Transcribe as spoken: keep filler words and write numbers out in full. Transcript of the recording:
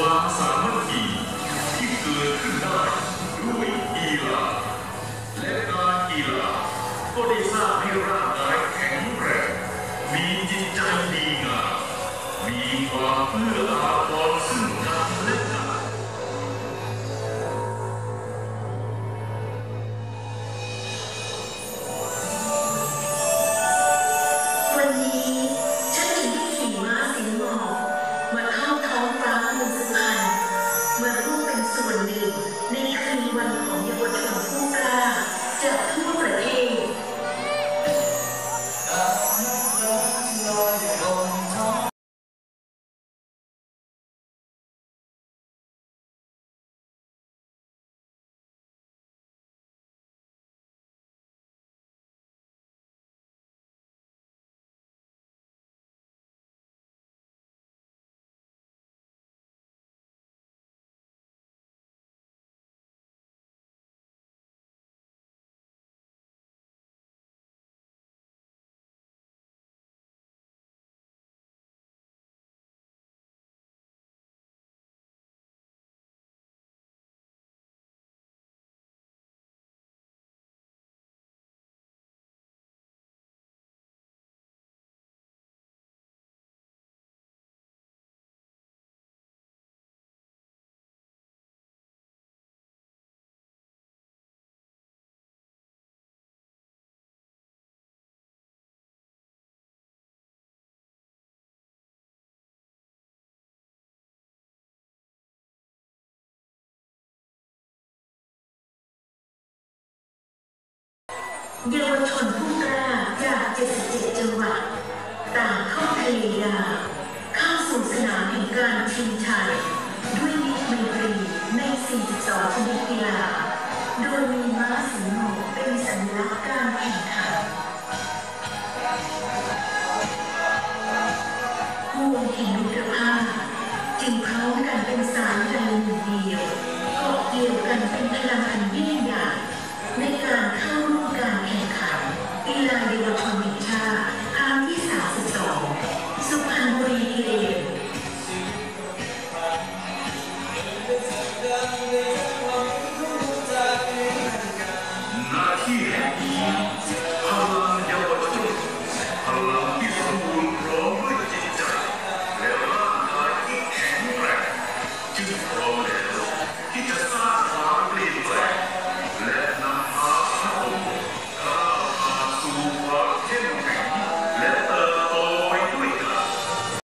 ความสามัคคีที่เกิดขึ้นได้ด้วยกีฬาและการกีฬาก็ได้สร้างให้ร่างกายแข็งแรงมีจิตใจดีงามมีความเอื้ออาทรซึ่งกันและกันวันนี้ฉันจึงได้ขี่ม้าสีหมอกมาเข้าท้องฟ้าเมืองสุพรรณเมื่อร่วมเป็นส่วนหนึ่งในคืนวันของเยาวชนผู้กล้าจากทั่วประเทศเยาวชนผู้กล้าจากเจ็ดสิบเจ็ดจังหวัดต่างเข้าพยายามเข้าสู่สนามแห่งการชิงชัยด้วยมิตรไมตรีในสี่สิบสองชนิดกีฬาโดยมีม้าสีหมอกเป็นสัญลักษณ์การแข่งขันห่วงแห่งมิตรภาพจึงพร้อมกันเป็นสายใยหนึ่งเดียว